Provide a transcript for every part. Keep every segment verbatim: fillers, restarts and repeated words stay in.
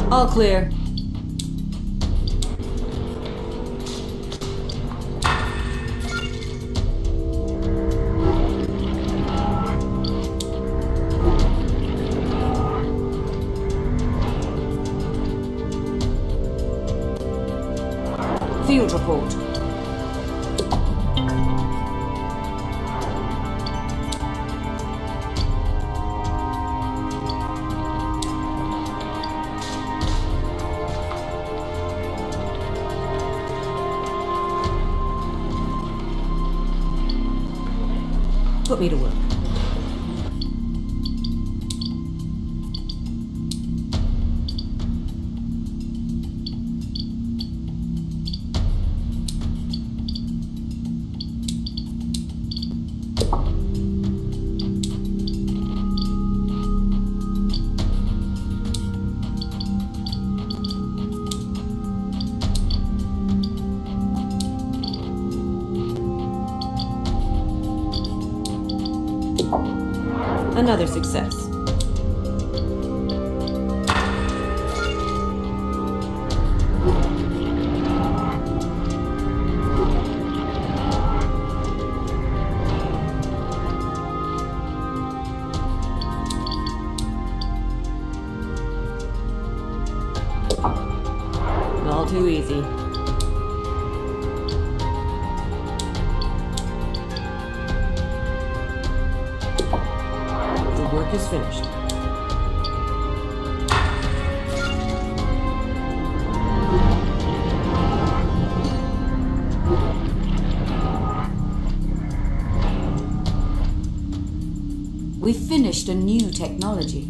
All clear. Field report. Put me to work. Another success. All too easy. Work is finished. We finished a new technology.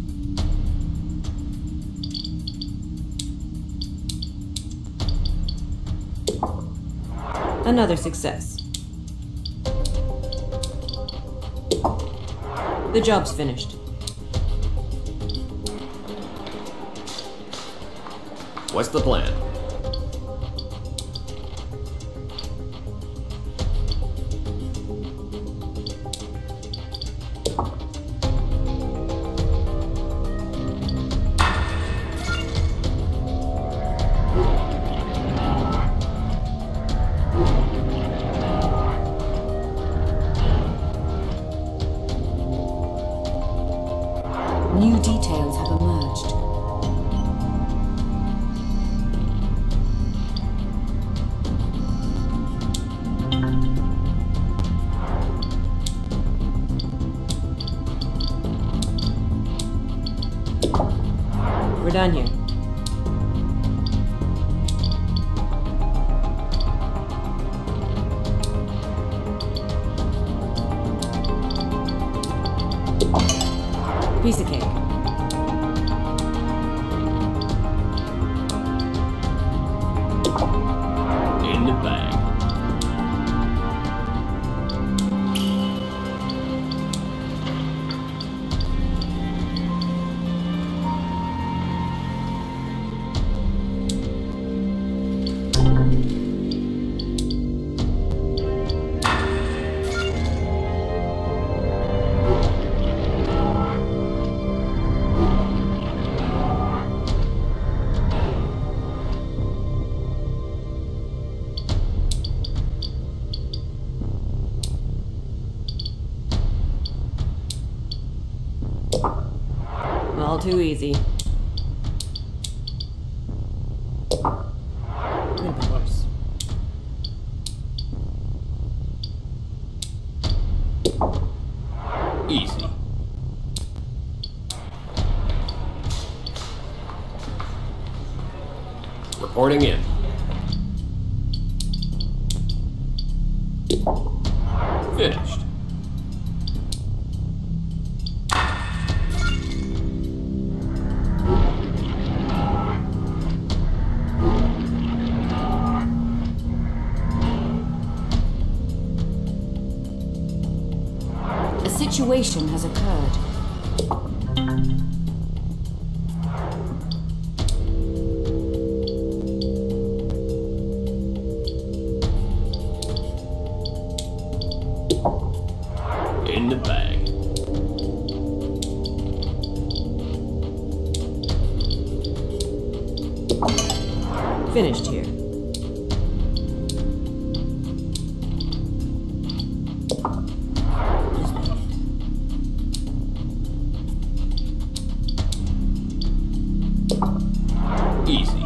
Another success. The job's finished. What's the plan? New details have emerged. We're done here. Piece of cake. In the bag. All too easy. Could be worse. Easy. Reporting in. Finished. A situation has occurred. In the bag. finished here. Easy.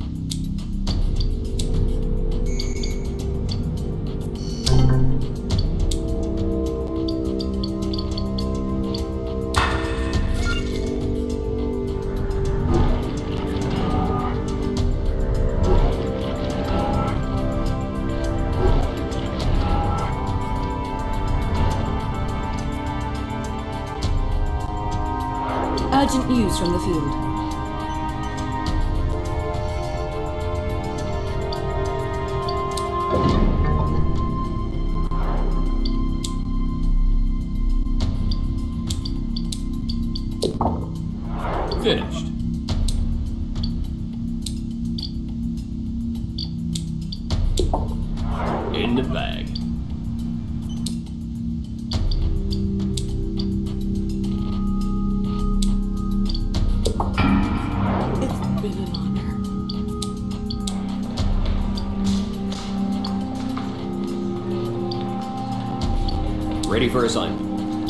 Urgent news from the field. Finished. In the bag. It's been an honor. Ready for assignment.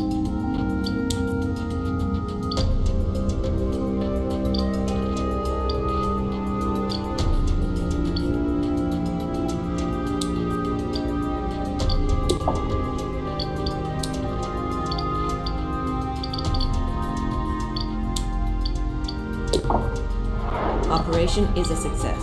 Operation is a success.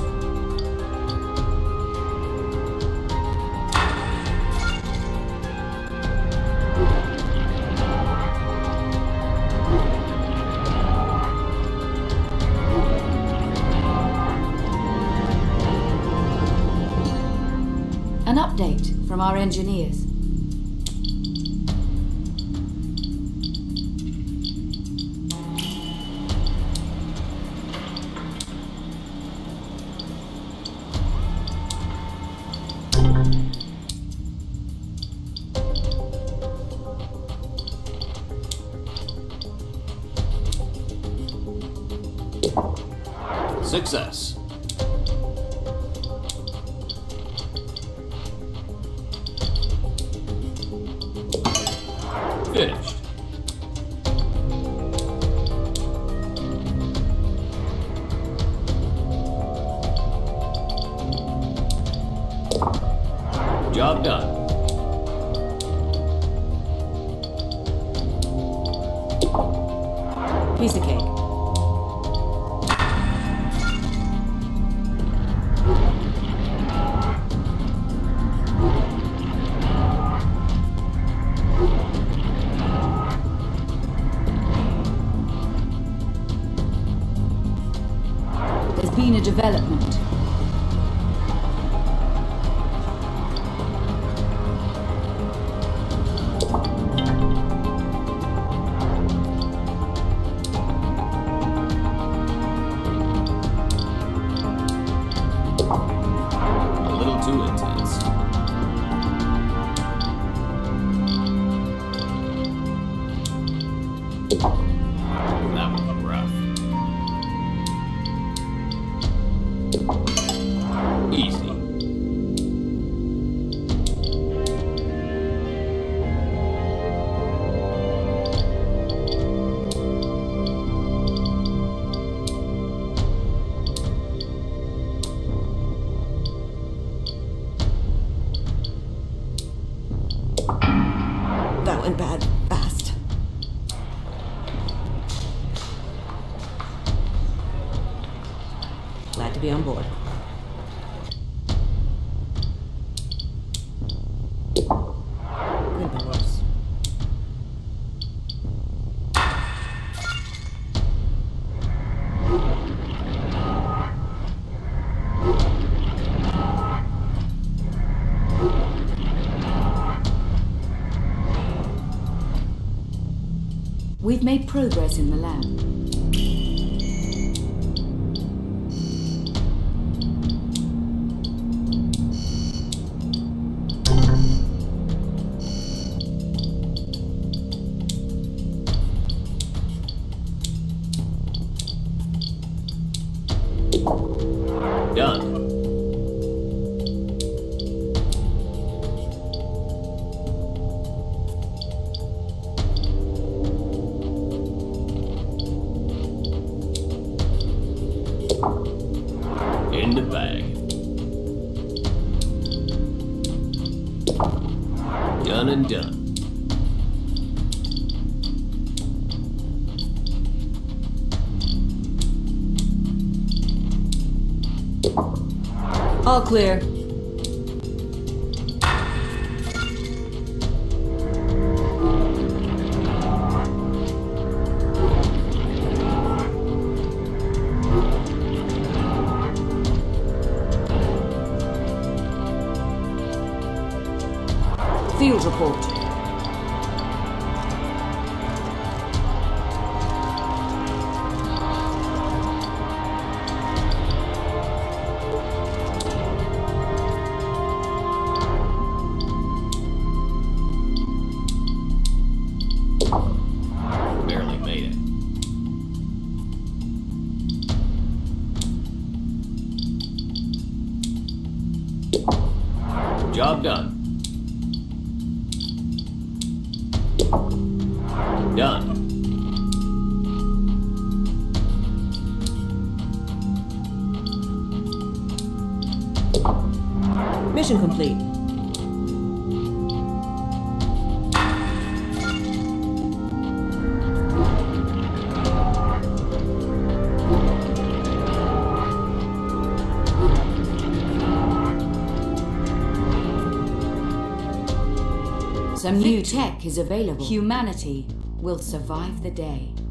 An update from our engineers. Success. Finished. Job done. Piece of cake. There's been a development. A little too intense. That was rough. Easy. That went bad fast. Glad to be on board. Could have been worse. We've made progress in the lab. Done. All clear. Field report. Barely made it. Job done. Done. Mission complete. Some new tech is available. Humanity will survive the day.